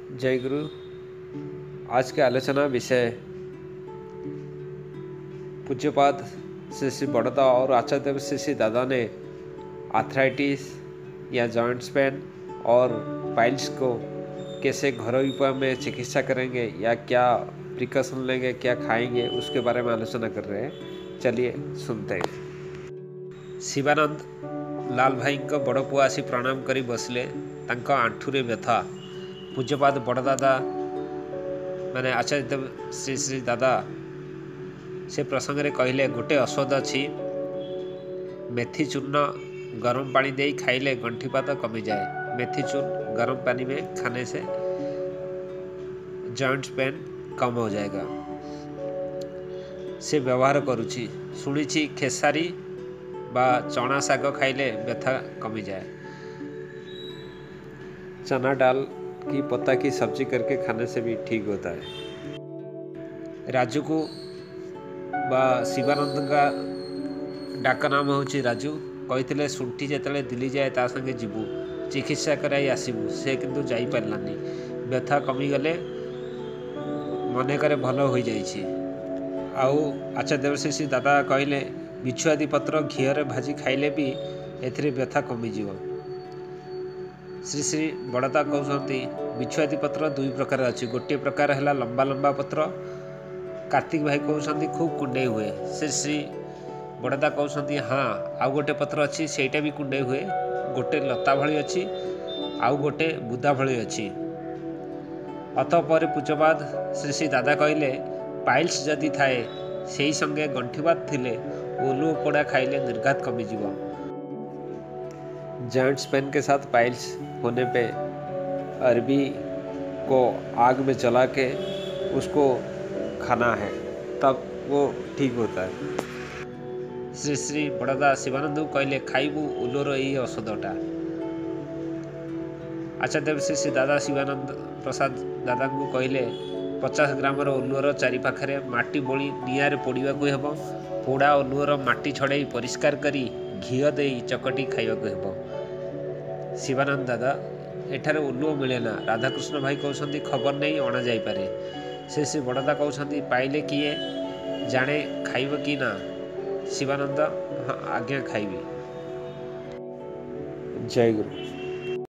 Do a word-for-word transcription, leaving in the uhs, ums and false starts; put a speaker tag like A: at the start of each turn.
A: जय गुरु। आज के आलोचना विषय पूज्यपाद श्री श्री बड़दा और आचार्य श्री श्री दादा ने आर्थराइटिस या जॉइंट्स पेन और पाइल्स को कैसे घरोई उपाय में चिकित्सा करेंगे या क्या प्रिकॉशन लेंगे, क्या खाएंगे, उसके बारे में आलोचना कर रहे हैं। चलिए सुनते हैं। शिवानंद लाल भाई को बड़ पुआ आसी प्रणाम करी बसले। तांको आंठुरे व्यथा। पूज्यपाद बड़दादा माने आचार्य श्री श्री दादा से प्रसंग रे कहले गोटे औषध अच्छी, मेथी चूर्ण गरम पानी दे खाइले गंठीपात कमी जाए। मेथी चूर्ण गरम पानी में खाने से जॉइंट्स पेन कम हो जाएगा। से व्यवहार करुची। शुणी खेसारी बा चना शाग खाइले व्यथा कमी जाए। चना डाल की पत्ता की सब्जी करके खाने से भी ठीक होता है। राजू को बा शिवानंद का डाक नाम हूँ राजू। कही शुंठी जिते दिल्ली जाए ता संगे जीवु चिकित्सा कराई आसबू। से किंतु जाई पारलानी। व्यथा कमीगले मन करे भल हो जाइए। आउ आचार्य देवश्री दादा कहले बिछुआदी पत्र घीरे भाजी खाइले भी एथिरे व्यथा कमिजिव। श्री श्री बड़दा कहते बिछुआदी पत्र दुई प्रकार अच्छी। गोटे प्रकार है लंबा लंबा पत्र। कार्तिक भाई कहते खूब कुंडे हुए। श्री श्री बड़दा कहते हाँ आउ गोटे पत्र अच्छी सेटा भी कुंडे हुए। गोटे लता भली अच्छी आउ गोटे बुदा भली अच्छी। अतपर पूज्यपाद श्री श्री दादा कहले पाइल्स जदि थाए से संगे गंठीबात थिले ओलू पोड़ा खाइले निर्घात कमिजिव। जॉइंट्स पेन के साथ पाइल्स होने पे अरबी को आग में जला के उसको खाना है, तब वो ठीक होता है। श्री श्री बड़दा शिवानंद कहले खाइबू उलोर यही औषधटा। आचार्य श्री श्री दादा शिवानंद प्रसाद दादा को कहले पचास ग्राम ओलुअर चारि पाखरे माटी बोली निआरे पोड़ा हेब। पोड़ा ओलुअर माटी छड़े परिष्कार करी घी दे चकटी खाइबा हेब। शिवानंद दादा एठारे ओलुओ मिले ना। राधाकृष्ण भाई कहते खबर नहीं अणा जापे। से श्री बड़दा कहते पाइले किए जाने खाइब कि ना। शिवानंद हाँ आज्ञा खाइबी। जय गुरु।